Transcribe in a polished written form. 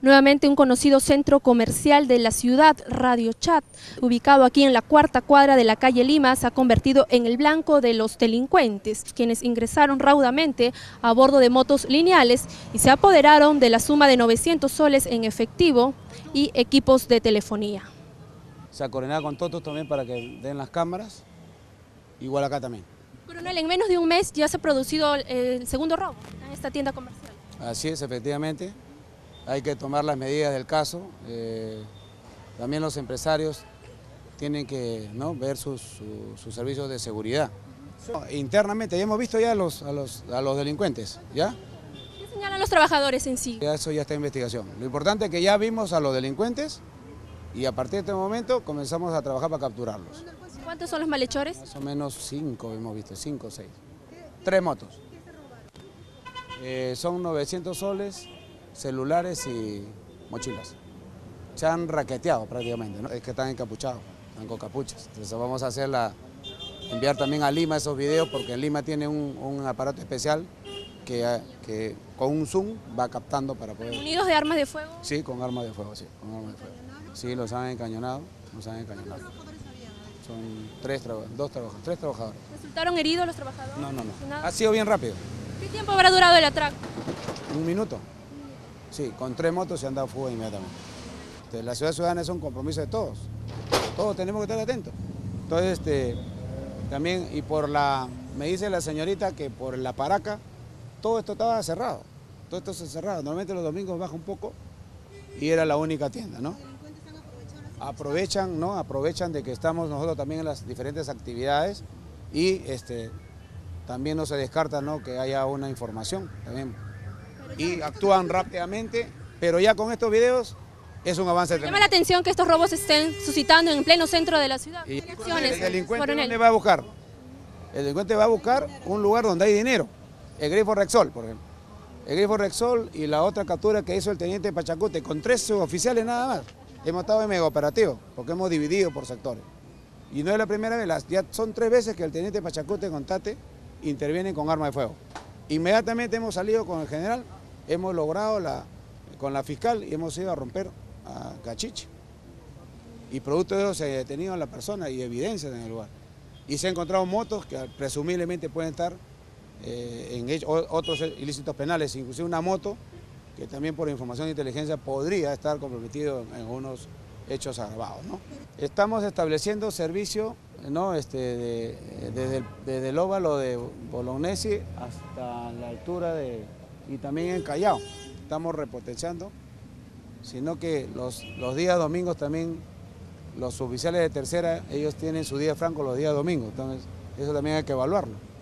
Nuevamente un conocido centro comercial de la ciudad, Radio Chat, ubicado aquí en la cuarta cuadra de la calle Lima, se ha convertido en el blanco de los delincuentes, quienes ingresaron raudamente a bordo de motos lineales y se apoderaron de la suma de 900 soles en efectivo y equipos de telefonía. Se ha coordinado con Totos también para que den las cámaras, igual acá también. Coronel, en menos de un mes ya se ha producido el segundo robo en esta tienda comercial. Así es, efectivamente. Hay que tomar las medidas del caso. También los empresarios tienen que ver sus servicios de seguridad. Internamente ya hemos visto ya a los delincuentes, ¿ya? ¿Qué señalan los trabajadores en sí? Eso ya está en investigación. Lo importante es que ya vimos a los delincuentes y a partir de este momento comenzamos a trabajar para capturarlos. ¿Cuántos son los malhechores? Más o menos 5 hemos visto, 5 o 6. 3 motos. Son 900 soles, celulares y mochilas. Se han raqueteado prácticamente, ¿no? Es que están encapuchados, están con capuchas. Entonces vamos a enviar también a Lima esos videos porque Lima tiene un aparato especial que con un zoom va captando para poder... ¿Unidos de armas de fuego? Sí, con armas de fuego, sí, con armas de fuego. Sí, los han encañonado, Son 3 trabajadores. ¿Resultaron heridos los trabajadores? No. Ha sido bien rápido. ¿Qué tiempo habrá durado el atraco? 1 minuto. Sí, con 3 motos se han dado fuga inmediatamente. La ciudad ciudadana es un compromiso de todos. Todos tenemos que estar atentos. Entonces, también, me dice la señorita que por la Paraca, todo esto estaba cerrado. Todo esto está cerrado. Normalmente los domingos baja un poco y era la única tienda, ¿no? Aprovechan de que estamos nosotros también en las diferentes actividades y también no se descarta, ¿no?, que haya una información también. Y actúan rápidamente, pero ya con estos videos es un avance tremendo. Llama la atención que estos robos se estén suscitando en pleno centro de la ciudad. ¿Y el delincuente dónde va a buscar? El delincuente va a buscar un lugar donde hay dinero. El Grifo Rexol, por ejemplo. El Grifo Rexol y la otra captura que hizo el teniente Pachacute, con 3 oficiales nada más. Hemos estado en mega operativo, porque hemos dividido por sectores. Y no es la primera vez, ya son 3 veces que el teniente Pachacute con Tate intervienen con arma de fuego. Inmediatamente hemos salido con el general, hemos logrado con la fiscal y hemos ido a romper a Cachiche. Y producto de eso se ha detenido a la persona y evidencias en el lugar. Y se han encontrado motos que presumiblemente pueden estar en otros ilícitos penales, inclusive una moto que también por información de inteligencia podría estar comprometido en unos hechos agravados, ¿no? Estamos estableciendo servicio, ¿no?, desde el óvalo de Bolognesi hasta la altura y también en Callao. Estamos repotenciando, sino que los días domingos también los oficiales de tercera, ellos tienen su día franco los días domingos, entonces eso también hay que evaluarlo.